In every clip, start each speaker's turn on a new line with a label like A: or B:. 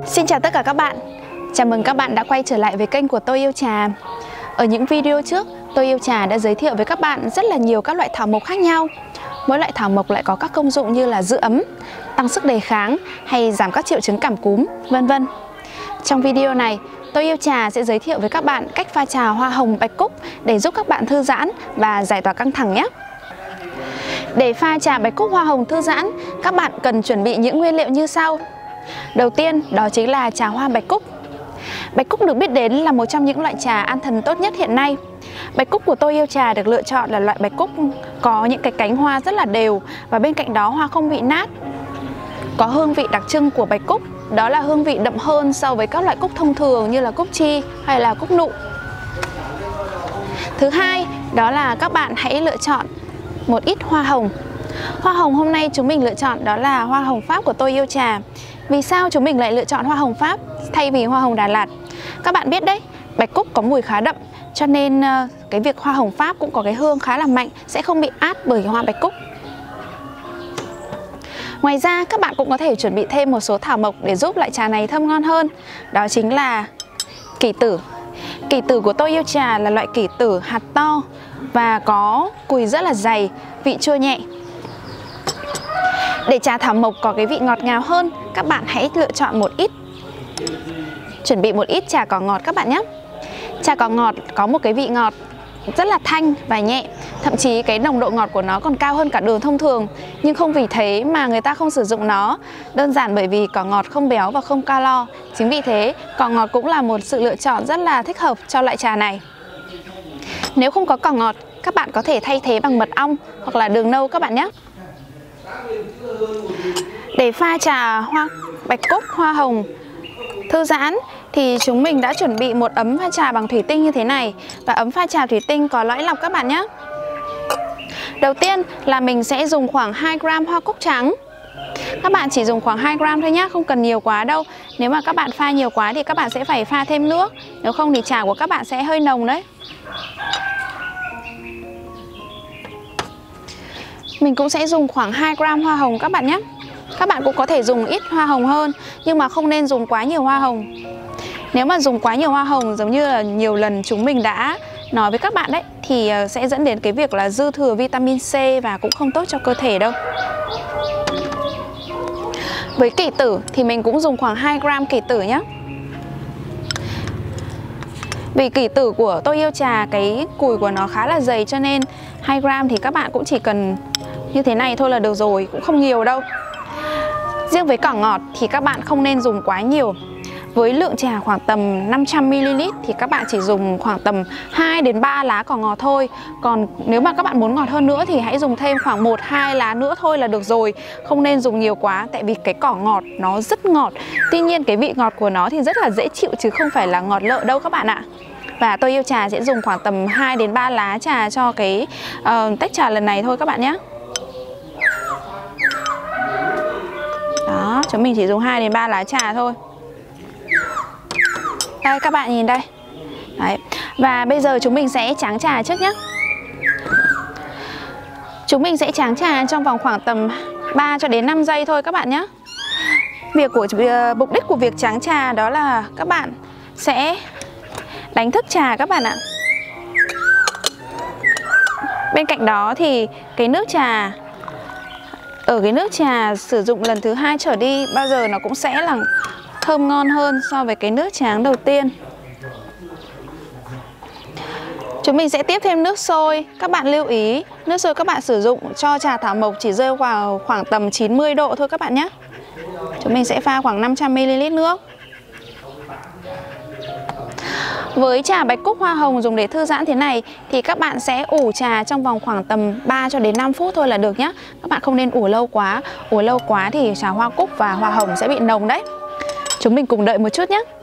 A: Xin chào tất cả các bạn. Chào mừng các bạn đã quay trở lại với kênh của Tôi Yêu Trà. Ở những video trước, Tôi Yêu Trà đã giới thiệu với các bạn rất là nhiều các loại thảo mộc khác nhau. Mỗi loại thảo mộc lại có các công dụng như là giữ ấm, tăng sức đề kháng hay giảm các triệu chứng cảm cúm, vân vân. Trong video này, Tôi Yêu Trà sẽ giới thiệu với các bạn cách pha trà hoa hồng bạch cúc để giúp các bạn thư giãn và giải tỏa căng thẳng nhé. Để pha trà bạch cúc hoa hồng thư giãn, các bạn cần chuẩn bị những nguyên liệu như sau. Đầu tiên đó chính là trà hoa bạch cúc. Bạch cúc được biết đến là một trong những loại trà an thần tốt nhất hiện nay. Bạch cúc của Tôi Yêu Trà được lựa chọn là loại bạch cúc có những cái cánh hoa rất là đều và bên cạnh đó hoa không bị nát. Có hương vị đặc trưng của bạch cúc, đó là hương vị đậm hơn so với các loại cúc thông thường như là cúc chi hay là cúc nụ. Thứ hai, đó là các bạn hãy lựa chọn một ít hoa hồng. Hoa hồng hôm nay chúng mình lựa chọn đó là hoa hồng Pháp của Tôi Yêu Trà. Vì sao chúng mình lại lựa chọn hoa hồng Pháp thay vì hoa hồng Đà Lạt? Các bạn biết đấy, bạch cúc có mùi khá đậm, cho nên cái việc hoa hồng Pháp cũng có cái hương khá là mạnh, sẽ không bị át bởi hoa bạch cúc. Ngoài ra các bạn cũng có thể chuẩn bị thêm một số thảo mộc để giúp loại trà này thơm ngon hơn. Đó chính là kỷ tử. Kỷ tử của Tôi Yêu Trà là loại kỷ tử hạt to và có cùi rất là dày, vị chua nhẹ. Để trà thảo mộc có cái vị ngọt ngào hơn, các bạn hãy lựa chọn chuẩn bị một ít trà cỏ ngọt các bạn nhé. Trà cỏ ngọt có một cái vị ngọt rất là thanh và nhẹ, thậm chí cái nồng độ ngọt của nó còn cao hơn cả đường thông thường. Nhưng không vì thế mà người ta không sử dụng nó, đơn giản bởi vì cỏ ngọt không béo và không calo. Chính vì thế, cỏ ngọt cũng là một sự lựa chọn rất là thích hợp cho loại trà này. Nếu không có cỏ ngọt, các bạn có thể thay thế bằng mật ong hoặc là đường nâu các bạn nhé. Để pha trà hoa bạch cúc hoa hồng thư giãn thì chúng mình đã chuẩn bị một ấm pha trà bằng thủy tinh như thế này. Và ấm pha trà thủy tinh có lõi lọc các bạn nhé. Đầu tiên là mình sẽ dùng khoảng 2 gram hoa cúc trắng. Các bạn chỉ dùng khoảng 2 gram thôi nhé, không cần nhiều quá đâu. Nếu mà các bạn pha nhiều quá thì các bạn sẽ phải pha thêm nước. Nếu không thì trà của các bạn sẽ hơi nồng đấy. Mình cũng sẽ dùng khoảng 2 gram hoa hồng các bạn nhé. Các bạn cũng có thể dùng ít hoa hồng hơn, nhưng mà không nên dùng quá nhiều hoa hồng. Nếu mà dùng quá nhiều hoa hồng giống như là nhiều lần chúng mình đã nói với các bạn đấy, thì sẽ dẫn đến cái việc là dư thừa vitamin C và cũng không tốt cho cơ thể đâu. Với kỷ tử thì mình cũng dùng khoảng 2 gram kỷ tử nhé. Vì kỷ tử của Tôi Yêu Trà cái cùi của nó khá là dày, cho nên 2 gram thì các bạn cũng chỉ cần như thế này thôi là được rồi, cũng không nhiều đâu. Riêng với cỏ ngọt thì các bạn không nên dùng quá nhiều. Với lượng trà khoảng tầm 500ml thì các bạn chỉ dùng khoảng tầm 2 đến 3 lá cỏ ngọt thôi. Còn nếu mà các bạn muốn ngọt hơn nữa thì hãy dùng thêm khoảng 1-2 lá nữa thôi là được rồi. Không nên dùng nhiều quá, tại vì cái cỏ ngọt nó rất ngọt. Tuy nhiên cái vị ngọt của nó thì rất là dễ chịu chứ không phải là ngọt lợ đâu các bạn ạ. Và Tôi Yêu Trà sẽ dùng khoảng tầm 2 đến 3 lá trà cho cái tách trà lần này thôi các bạn nhé. Đó, chúng mình chỉ dùng 2 đến 3 lá trà thôi. Đây các bạn nhìn đây. Đấy. Và bây giờ chúng mình sẽ tráng trà trước nhé. Chúng mình sẽ tráng trà trong vòng khoảng tầm 3 cho đến 5 giây thôi các bạn nhé. Mục đích của việc tráng trà đó là các bạn sẽ đánh thức trà các bạn ạ. Bên cạnh đó thì cái nước trà, ở cái nước trà sử dụng lần thứ 2 trở đi bao giờ nó cũng sẽ là thơm ngon hơn so với cái nước tráng đầu tiên. Chúng mình sẽ tiếp thêm nước sôi. Các bạn lưu ý, nước sôi các bạn sử dụng cho trà thảo mộc chỉ rơi vào khoảng tầm 90 độ thôi các bạn nhé. Chúng mình sẽ pha khoảng 500ml nước. Với trà bạch cúc hoa hồng dùng để thư giãn thế này thì các bạn sẽ ủ trà trong vòng khoảng tầm 3 cho đến 5 phút thôi là được nhé. Các bạn không nên ủ lâu quá. Ủ lâu quá thì trà hoa cúc và hoa hồng sẽ bị nồng đấy. Chúng mình cùng đợi một chút nhé.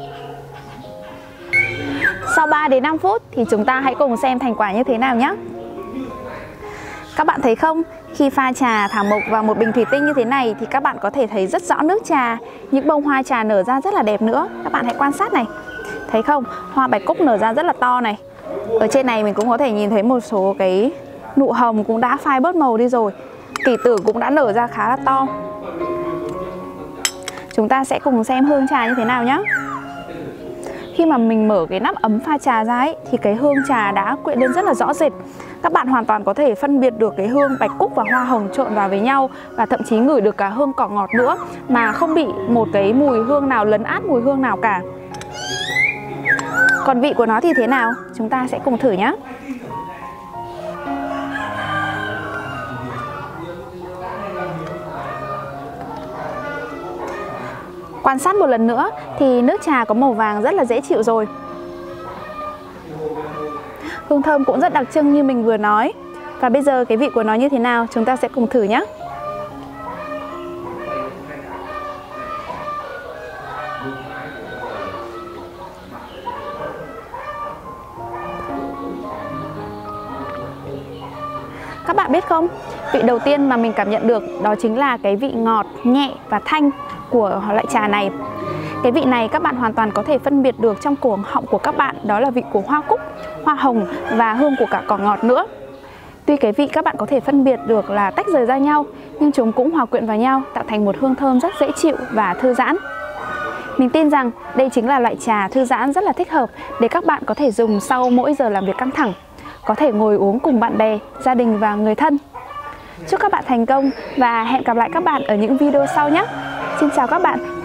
A: Sau 3 đến 5 phút thì chúng ta hãy cùng xem thành quả như thế nào nhé. Các bạn thấy không? Khi pha trà thảo mộc vào một bình thủy tinh như thế này thì các bạn có thể thấy rất rõ nước trà. Những bông hoa trà nở ra rất là đẹp nữa. Các bạn hãy quan sát này. Thấy không? Hoa bạch cúc nở ra rất là to này. Ở trên này mình cũng có thể nhìn thấy một số cái nụ hồng cũng đã phai bớt màu đi rồi. Kỷ tử cũng đã nở ra khá là to. Chúng ta sẽ cùng xem hương trà như thế nào nhé. Khi mà mình mở cái nắp ấm pha trà ra ấy, thì cái hương trà đã quyện lên rất là rõ rệt. Các bạn hoàn toàn có thể phân biệt được cái hương bạch cúc và hoa hồng trộn vào với nhau, và thậm chí ngửi được cả hương cỏ ngọt nữa, mà không bị một cái mùi hương nào lấn át mùi hương nào cả. Còn vị của nó thì thế nào? Chúng ta sẽ cùng thử nhé. Quan sát một lần nữa thì nước trà có màu vàng rất là dễ chịu rồi. Hương thơm cũng rất đặc trưng như mình vừa nói. Và bây giờ cái vị của nó như thế nào? Chúng ta sẽ cùng thử nhé. Các bạn biết không, vị đầu tiên mà mình cảm nhận được đó chính là cái vị ngọt, nhẹ và thanh của loại trà này. Cái vị này các bạn hoàn toàn có thể phân biệt được trong cổ họng của các bạn, đó là vị của hoa cúc, hoa hồng và hương của cả cỏ ngọt nữa. Tuy cái vị các bạn có thể phân biệt được là tách rời ra nhau, nhưng chúng cũng hòa quyện vào nhau tạo thành một hương thơm rất dễ chịu và thư giãn. Mình tin rằng đây chính là loại trà thư giãn rất là thích hợp để các bạn có thể dùng sau mỗi giờ làm việc căng thẳng, có thể ngồi uống cùng bạn bè, gia đình và người thân. Chúc các bạn thành công và hẹn gặp lại các bạn ở những video sau nhé. Xin chào các bạn